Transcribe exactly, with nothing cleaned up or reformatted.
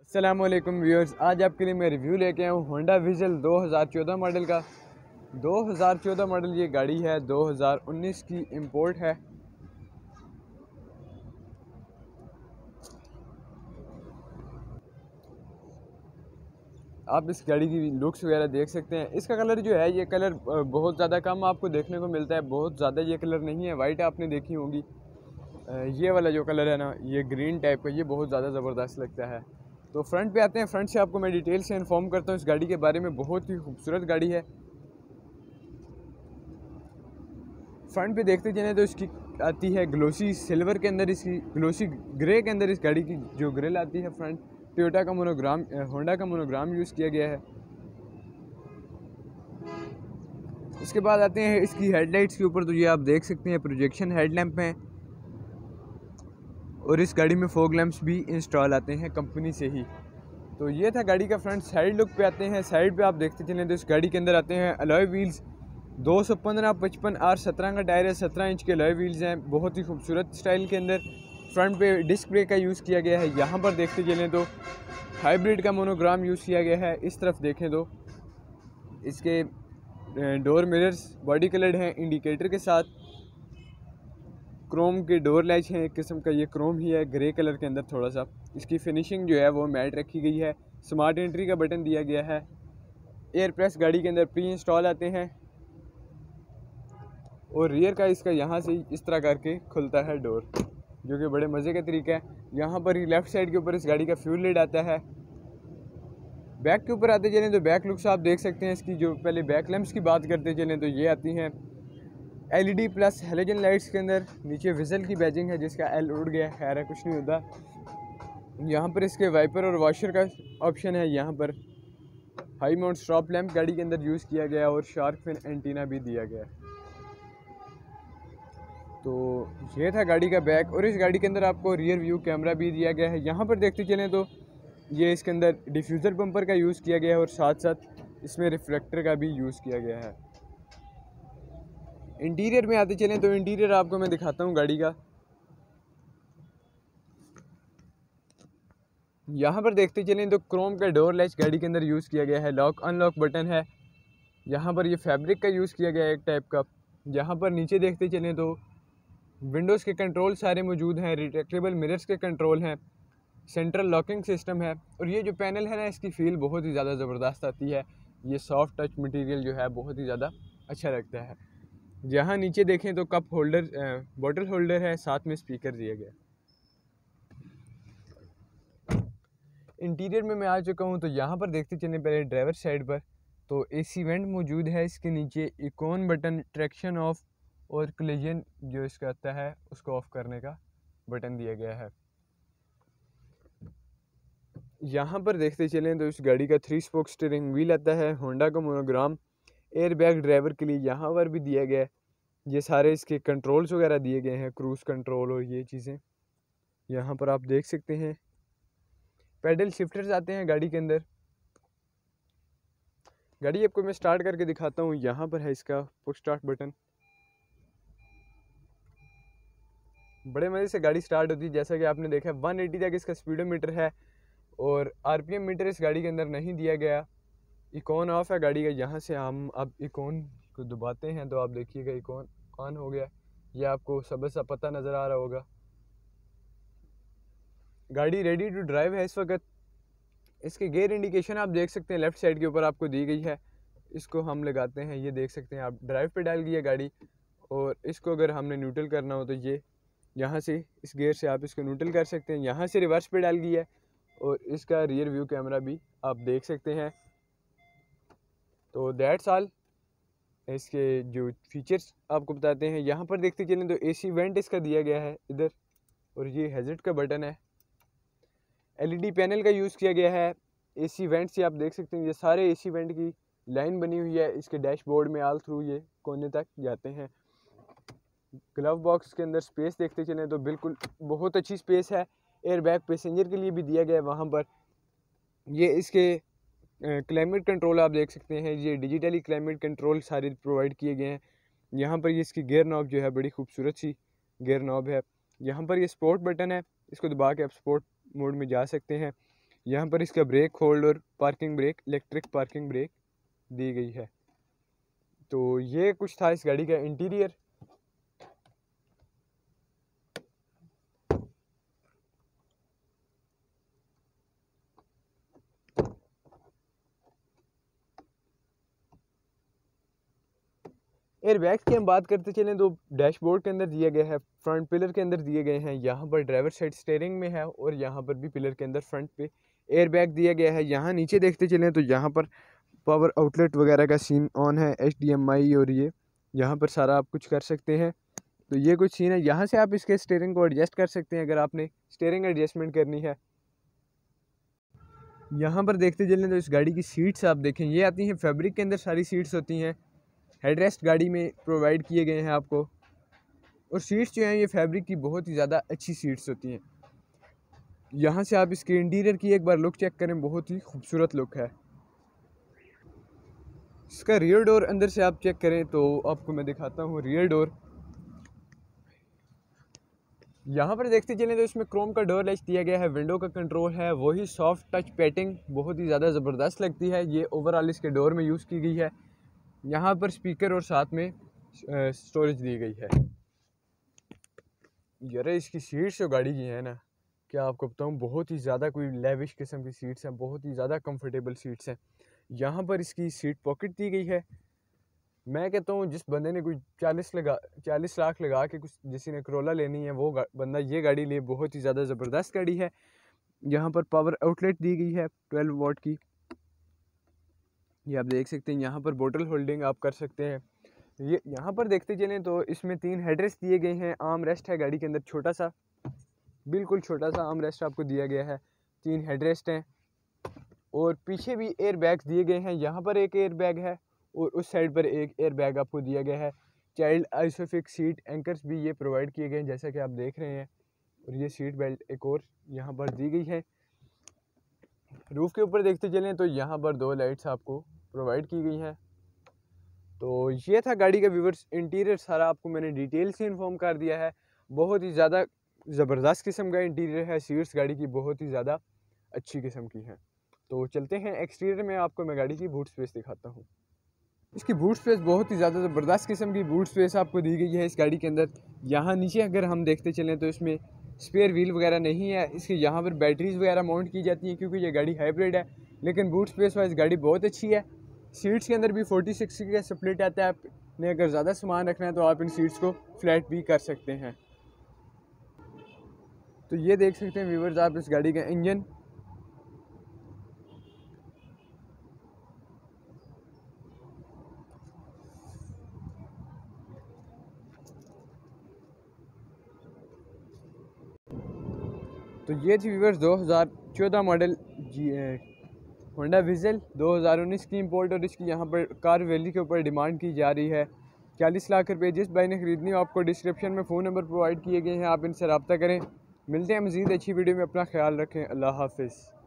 अस्सलामुअलैकुम व्यूअर्स, आज आपके लिए मैं रिव्यू लेके आया हूँ होंडा विज़ल दो हज़ार चौदह मॉडल का। दो हज़ार चौदह मॉडल ये गाड़ी है, दो हज़ार उन्नीस की इंपोर्ट है। आप इस गाड़ी की लुक्स वगैरह देख सकते हैं। इसका कलर जो है, ये कलर बहुत ज़्यादा कम आपको देखने को मिलता है, बहुत ज़्यादा ये कलर नहीं है। वाइट आपने देखी होगी, ये वाला जो कलर है ना, ये ग्रीन टाइप का, ये बहुत ज़्यादा ज़बरदस्त लगता है। तो फ्रंट पे आते हैं। फ्रंट से आपको मैं डिटेल से इन्फॉर्म करता हूँ इस गाड़ी के बारे में। बहुत ही खूबसूरत गाड़ी है। फ्रंट पे देखते चलें तो इसकी आती है ग्लोसी सिल्वर के अंदर, इसकी ग्लोसी ग्रे के अंदर इस गाड़ी की जो ग्रिल आती है फ्रंट, टोयोटा का मोनोग्राम, होंडा का मोनोग्राम यूज़ किया गया है। उसके बाद आते हैं इसकी हेडलाइट्स के ऊपर। तो ये आप देख सकते हैं प्रोजेक्शन हेडलैम्प हैं, और इस गाड़ी में फॉग लैंप्स भी इंस्टॉल आते हैं कंपनी से ही। तो ये था गाड़ी का फ्रंट। साइड लुक पे आते हैं। साइड पे आप देखते चलें तो इस गाड़ी के अंदर आते हैं अलॉय व्हील्स, दो सौ पंद्रह पचपन आर सत्रह का टायर है, सत्रह इंच के अलॉय व्हील्स हैं, बहुत ही खूबसूरत स्टाइल के अंदर। फ्रंट पे डिस्क ब्रेक का यूज़ किया गया है। यहाँ पर देखते चलें तो हाइब्रिड का मोनोग्राम यूज़ किया गया है। इस तरफ देखें तो इसके डोर मिरर्स बॉडी कलर्ड हैं इंडिकेटर के साथ। क्रोम के डोर लैच हैं, एक किस्म का ये क्रोम ही है, ग्रे कलर के अंदर। थोड़ा सा इसकी फिनिशिंग जो है वो मैट रखी गई है। स्मार्ट एंट्री का बटन दिया गया है। एयर प्रेस गाड़ी के अंदर प्री इंस्टॉल आते हैं, और रियर का इसका यहाँ से इस तरह करके खुलता है डोर, जो कि बड़े मज़े का तरीका है। यहाँ पर ही लेफ़्ट साइड के ऊपर इस गाड़ी का फ्यूल लिड आता है। बैक के ऊपर आते चलें तो बैक लुक्स आप देख सकते हैं इसकी। जो पहले बैक लैंप्स की बात करते चलें तो ये आती हैं एलईडी प्लस हेलोजन लाइट्स के अंदर। नीचे विज़ल की बैजिंग है, जिसका एल उड़ गया, खैर है, कुछ नहीं होता। यहाँ पर इसके वाइपर और वॉशर का ऑप्शन है। यहाँ पर हाई माउंट स्टॉप लैंप गाड़ी के अंदर यूज़ किया गया, और शार्क फिन एंटीना भी दिया गया। तो ये था गाड़ी का बैक, और इस गाड़ी के अंदर आपको रियर व्यू कैमरा भी दिया गया है। यहाँ पर देखते चलें तो ये इसके अंदर डिफ्यूज़र बम्पर का यूज़ किया गया है, और साथ साथ इसमें रिफ्लेक्टर का भी यूज़ किया गया है। इंटीरियर में आते चलें तो इंटीरियर आपको मैं दिखाता हूँ गाड़ी का। यहाँ पर देखते चलें तो क्रोम का डोर लैच गाड़ी के अंदर यूज़ किया गया है। लॉक अनलॉक बटन है। यहाँ पर ये फैब्रिक का यूज़ किया गया है एक टाइप का। यहाँ पर नीचे देखते चलें तो विंडोज़ के कंट्रोल सारे मौजूद हैं, रिट्रैक्टेबल मिरर्स के कंट्रोल हैं, सेंट्रल लॉकिंग सिस्टम है। और ये जो पैनल है ना, इसकी फील बहुत ही ज़्यादा ज़बरदस्त आती है। ये सॉफ्ट टच मटेरियल जो है बहुत ही ज़्यादा अच्छा लगता है। जहाँ नीचे देखें तो कप होल्डर, बॉटल होल्डर है, साथ में स्पीकर दिया गया। इंटीरियर में मैं आ चुका हूँ। तो यहाँ पर देखते चलें पहले ड्राइवर साइड पर, तो एसी वेंट मौजूद है। इसके नीचे इकोन बटन, ट्रैक्शन ऑफ और कोलिजन जो इसका आता है उसको ऑफ करने का बटन दिया गया है। यहाँ पर देखते चलें तो इस गाड़ी का थ्री स्पोक स्टीयरिंग व्हील आता है, होंडा का मोनोग्राम, एयर बैग ड्राइवर के लिए यहाँ पर भी दिया गया है। ये सारे इसके कंट्रोल्स वगैरह दिए गए हैं, क्रूज़ कंट्रोल और ये चीज़ें यहाँ पर आप देख सकते हैं। पैडल शिफ्टर्स आते हैं गाड़ी के अंदर। गाड़ी आपको मैं स्टार्ट करके दिखाता हूँ। यहाँ पर है इसका पुश स्टार्ट बटन। बड़े मज़े से गाड़ी स्टार्ट होती है। जैसा कि आपने देखा एक सौ अस्सी तक इसका स्पीडोमीटर है, और आरपीएम मीटर इस गाड़ी के अंदर नहीं दिया गया। इकोन ऑफ है गाड़ी का। यहाँ से हम अब इकोन को दबाते हैं तो आप देखिएगा इकोन ऑन हो गया। ये आपको सब सा पता नज़र आ रहा होगा। गाड़ी रेडी टू ड्राइव है इस वक्त। इसके गेयर इंडिकेशन आप देख सकते हैं, लेफ़्ट साइड के ऊपर आपको दी गई है। इसको हम लगाते हैं, ये देख सकते हैं आप, ड्राइव पे डाल गई है गाड़ी। और इसको अगर हमने न्यूट्रल करना हो तो ये यहाँ से इस गेयर से आप इसको न्यूट्रल कर सकते हैं। यहाँ से रिवर्स पे डाल गई है, और इसका रियर व्यू कैमरा भी आप देख सकते हैं। तो दैट्स ऑल। इसके जो फीचर्स आपको बताते हैं। यहाँ पर देखते चलें तो एसी वेंट इसका दिया गया है इधर, और ये हैज़र्ड का बटन है। एलईडी पैनल का यूज़ किया गया है। एसी वेंट से आप देख सकते हैं ये सारे एसी वेंट की लाइन बनी हुई है इसके डैशबोर्ड में, आल थ्रू ये कोने तक जाते हैं। ग्लव बॉक्स के अंदर स्पेस देखते चलें तो बिल्कुल बहुत अच्छी स्पेस है। एयर बैग पैसेंजर के लिए भी दिया गया है वहाँ पर। ये इसके क्लाइमेट कंट्रोल आप देख सकते हैं, ये डिजिटली क्लाइमेट कंट्रोल सारे प्रोवाइड किए गए हैं। यहाँ पर ये इसकी गियर नॉब जो है बड़ी खूबसूरत सी गियर नॉब है। यहाँ पर ये स्पोर्ट बटन है, इसको दबा के आप स्पोर्ट मोड में जा सकते हैं। यहाँ पर इसका ब्रेक होल्ड और parking brake, electric parking brake दी गई है। तो ये कुछ था इस गाड़ी का इंटीरियर। एयर बैग्स की हम बात करते चलें तो डैशबोर्ड के अंदर दिया गया है, फ्रंट पिलर के अंदर दिए गए हैं, यहाँ पर ड्राइवर साइड स्टीयरिंग में है और यहाँ पर भी पिलर के अंदर फ्रंट पे एयर बैग दिया गया है। यहाँ नीचे देखते चलें तो यहाँ पर पावर आउटलेट वगैरह का सीन ऑन है, एच डी एम आई, और ये यहाँ पर सारा आप कुछ कर सकते हैं। तो ये कुछ सीन है, यहाँ से आप इसके स्टीयरिंग को एडजस्ट कर सकते हैं अगर आपने स्टीयरिंग एडजस्टमेंट करनी है। यहाँ पर देखते चलें तो इस गाड़ी की सीट्स आप देखें, ये आती हैं फैब्रिक के अंदर, सारी सीट्स होती हैं। हेडरेस्ट गाड़ी में प्रोवाइड किए गए हैं आपको, और सीट्स जो हैं ये फैब्रिक की बहुत ही ज़्यादा अच्छी सीट्स होती हैं। यहाँ से आप इसके इंटीरियर की एक बार लुक चेक करें, बहुत ही खूबसूरत लुक है। इसका रियर डोर अंदर से आप चेक करें तो आपको मैं दिखाता हूँ रियर डोर। यहाँ पर देखते चलें तो इसमें क्रोम का डोर लैच दिया गया है, विंडो का कंट्रोल है, वही सॉफ्ट टच पैटिंग बहुत ही ज़्यादा ज़बरदस्त लगती है, ये ओवरऑल इसके डोर में यूज़ की गई है। यहाँ पर स्पीकर और साथ में स्टोरेज दी गई है। यार इसकी सीट्स जो गाड़ी की है ना, क्या आपको बताऊँ, बहुत ही ज़्यादा कोई लेविश किस्म की सीट्स हैं, बहुत ही ज़्यादा कंफर्टेबल सीट्स हैं। यहाँ पर इसकी सीट पॉकेट दी गई है। मैं कहता हूँ जिस बंदे ने कोई चालीस लगा चालीस लाख लगा के कुछ किसी ने करोला लेनी है, वो बंदा ये गाड़ी ले, बहुत ही ज़्यादा ज़बरदस्त गाड़ी है। यहाँ पर पावर आउटलेट दी गई है ट्वेल्व वॉट की, ये आप देख सकते हैं। यहाँ पर बोतल होल्डिंग आप कर सकते हैं। ये यहाँ पर देखते चलें तो इसमें तीन हेडरेस्ट दिए गए हैं, आर्म रेस्ट है गाड़ी के अंदर, छोटा सा, बिल्कुल छोटा सा आर्म रेस्ट आपको दिया गया है, तीन हेडरेस्ट हैं, और पीछे भी एयर बैग्स दिए गए हैं। यहाँ पर एक एयर बैग है और उस साइड पर एक एयर बैग आपको दिया गया है। चाइल्ड आइसोफिक सीट एंकर्स भी ये प्रोवाइड किए गए हैं जैसा कि आप देख रहे हैं, और ये सीट बेल्ट एक और यहाँ पर दी गई है। रूफ़ के ऊपर देखते चलें तो यहाँ पर दो लाइट्स आपको प्रोवाइड की गई हैं। तो ये था गाड़ी का व्यूअर्स इंटीरियर, सारा आपको मैंने डिटेल से इन्फॉर्म कर दिया है। बहुत ही ज़्यादा ज़बरदस्त किस्म का इंटीरियर है, सीट्स गाड़ी की बहुत ही ज़्यादा अच्छी किस्म की हैं। तो चलते हैं एक्सटीरियर में, आपको मैं गाड़ी की बूट स्पेस दिखाता हूँ। इसकी बूट स्पेस बहुत ही ज़्यादा ज़बरदस्त किस्म की बूट स्पेस आपको दी गई है इस गाड़ी के अंदर। यहाँ नीचे अगर हम देखते चलें तो इसमें स्पेयर व्हील वगैरह नहीं है, इसके यहाँ पर बैटरीज वगैरह माउंट की जाती हैं क्योंकि ये गाड़ी हाइब्रिड है, लेकिन बूट स्पेस वाइज गाड़ी बहुत अच्छी है। सीट्स के अंदर भी फोर्टी सिक्सटी का स्प्लिट आता है, आपने अगर ज़्यादा सामान रखना है तो आप इन सीट्स को फ्लैट भी कर सकते हैं। तो ये देख सकते हैं व्यूअर्स आप इस गाड़ी का इंजन। तो ये थी व्यूअर्स दो हज़ार चौदह मॉडल जी होंडा विज़ल दो हज़ार उन्नीस की इंपोर्ट, और इसकी यहाँ पर कार वैली के ऊपर डिमांड की जा रही है चालीस लाख रुपए। जिस भाई ने खरीदनी हो आपको डिस्क्रिप्शन में फ़ोन नंबर प्रोवाइड किए गए हैं, आप इनसे रब्ता करें। मिलते हैं मज़ीद अच्छी वीडियो में, अपना ख्याल रखें, अल्लाह हाफिज़।